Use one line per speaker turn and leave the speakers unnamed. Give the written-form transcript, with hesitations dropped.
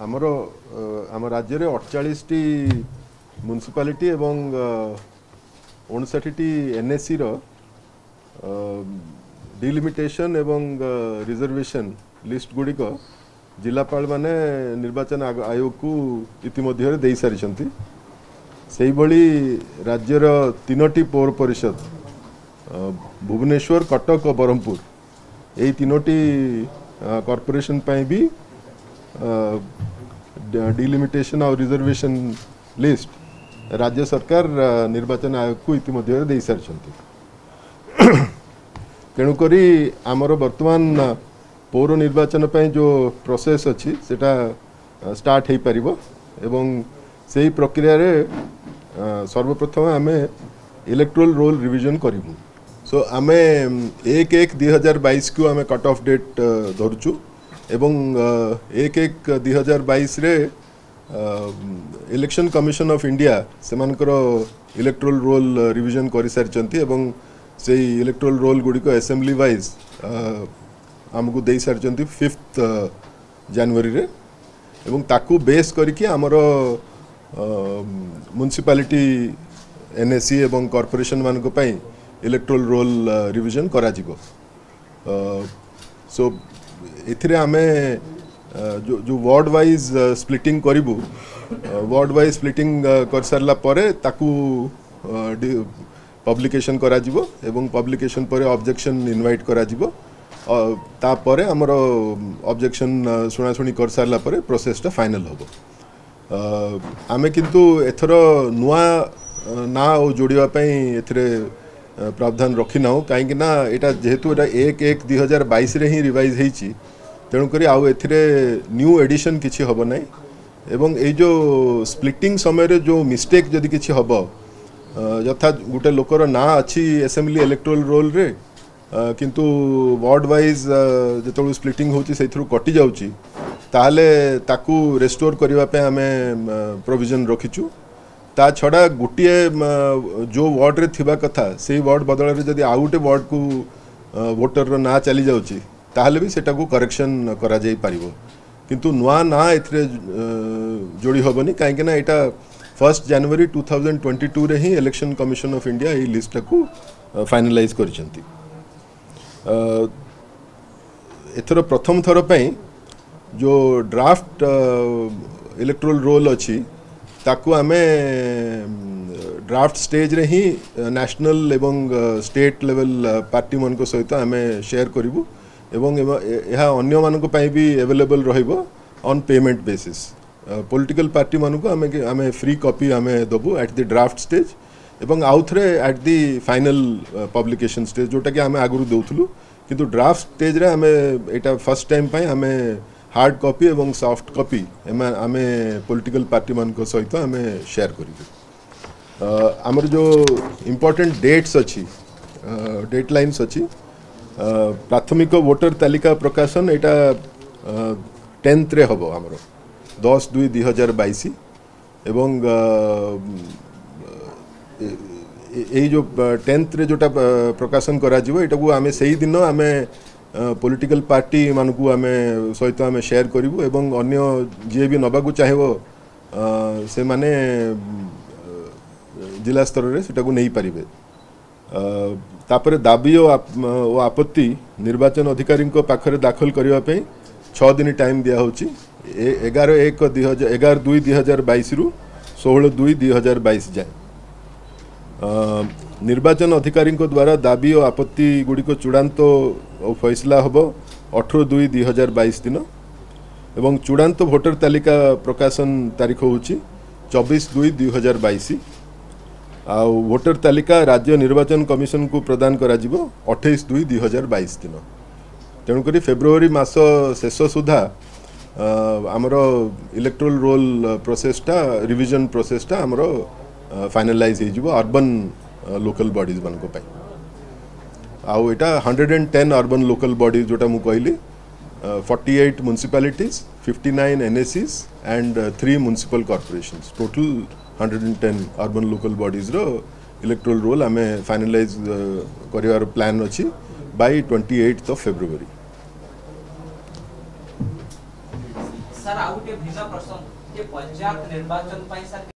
आमर आम राज्य में 48 टी म्युनिसिपालिटी एवं 59 टी एनएससी रो डिलिमिटेशन एवं रिजर्वेशन लिस्ट गुड़िक जिलापाल माने निर्वाचन आयोग को इतिमध्य दे सारी से राज्यर 3टी पौर परिषद भुवनेश्वर कटक और ब्रह्मपुर यही 3टी कॉर्पोरेशन पाई भी डिलिमिटेशन और रिजर्वेशन लिस्ट राज्य सरकार निर्वाचन आयोग को इतिमध्य दे सारी तेणुक आमर वर्तमान पौर निर्वाचन पे जो प्रोसेस अच्छी सेटा स्टार्ट हो पार एवं से प्रक्रिया रे सर्वप्रथम आम इलेक्ट्रोल रोल रिविजन करूँ सो आम 1/1/2022 को आम कट ऑफ डेट धरुचु एवं 1/1/2022 रे इलेक्शन कमिशन ऑफ इंडिया से इलेक्ट्रोल रोल रिविजन कर सारी एवं से इलेक्ट्रोल रोल गुड़िक असेंबली वाइज आमको दे सारी 5th जनवरी रे एवं ताकू बेस करके आमर म्युनिसिपालिटी एनएससी एवं कॉर्पोरेशन मानक पई इलेक्ट्रोल रोल रिविजन करा जिवो सो एथिरे आमे जो वार्ड वाइज स्प्लिटिंग करिवु वार्ड वाइज स्प्लिटिंग कर सारला परे ताकू पब्लिकेशन करा जिवो एवं पब्लिकेशन परे ऑब्जेक्शन इनवाइट करा जिवो तापरे आमर ऑब्जेक्शन सुनाशुणी कर सारला परे प्रोसेसटा फाइनल होबो आमे किंतु एथरो नुआ ना जोड़िया एथिरे प्रावधान रखी ना कहीं ना यहाँ जेहेतु 1/1/2022 रे ही रिवाइज होती तेणुक आउ एथिरे न्यू एडिशन किसी हम ना एवं ये जो स्प्लिटिंग समय जो मिस्टेक जदि किसी हम यथा गोटे लोकर ना अच्छी असेंबली इलेक्ट्रोल रोल रे किंतु वार्ड वाइज जो स्प्लिटिंग होती से कटि जाऊँगी ताहले ताकू रेस्टोर करने आम प्रोविजन रखीचु ता छड़ा गोटे जो वार्ड रे थिबा कथा से वार्ड बदल रे जदि आउ गोटे वार्ड को वोटर रो ना चली जाउची ताहले भी सेटा को करेक्शन करा जाई पारिबो किंतु नुआ ना एथरे जोड़ी होबनी काहे ना एटा 1 जनवरी 2022 रे ही इलेक्शन कमिशन ऑफ इंडिया ए लिस्ट को फाइनलाइज करचंती एथरो प्रथम थर पई जो ड्राफ्ट इलेक्ट्रोल रोल अच्छी ताकू आमे ड्राफ्ट स्टेज रे ही नेशनल एवं स्टेट लेवल पार्टी मन को सहित आमे शेयर करिवु एवं यह अन्य मानक पई भी अवेलेबल रहिबो on payment basis political party मन को आमे फ्री कॉपी आमे दबु एट द ड्राफ्ट स्टेज एवं आउ थरे at the final publication stage जोटा कि आमे आगुरु देउथलु किंतु ड्राफ्ट स्टेज रे आमे एटा फर्स्ट टाइम पई आमे हार्ड कॉपी एवं सॉफ्ट कॉपी आम पॉलिटिकल पार्टी मान सहित आम शेयर करूँ आमर जो इम्पोर्टेंट डेट्स अच्छी डेडलाइंस अच्छी प्राथमिक वोटर तालिका प्रकाशन यहाँ 10th रे हम आमर 10/2/2022 एवं यही जो 10th रे जोटा प्रकाशन करा एटा को आम से दिन आम पॉलिटिकल पार्टी मानकू आम सहित आम शेयर करूँ एवं अन्य जी भी नबाकू चाहेबो से माने जिला स्तर रे सेटा को नहीं पारिबे तापरे दाबी और आपत्ति निर्वाचन अधिकारी पाखरे दाखल करने पे 6 दिन टाइम दिया होची 11/2/2022 रु 16/2/2022 जाए निर्वाचन अधिकारी द्वारा दाबी और आपत्ति गुड़िक चूड़ांत और फैसला हम 18/2/2022 दिन एवं चूड़ांत भोटर तालिका प्रकाशन तारीख हूँ 24/2/2022 आ भोटर तालिका राज्य निर्वाचन कमिशन को प्रदान करा 28/2/2022 दिन तेणुक फेब्रुआरी मास शेष सुधा आमर इलेक्ट्रोल रोल प्रोसेसटा रिविजन प्रोसेसटा आमर फाइनलाइज हो अर्बन लोकल बॉडीज मान आउ एटा 110 अर्बन लोकल बॉडीज जोटा मु कहली 48 municipalities 59 NSCs and 3 municipal corporations total 110 urban local bodies रो इलेक्ट्रोल रोल आम फाइनलाइज कर प्लान अच्छी बाय 28th February।
सर आउ गोटे भिन्न प्रश्न जे पंचायत निर्वाचन सर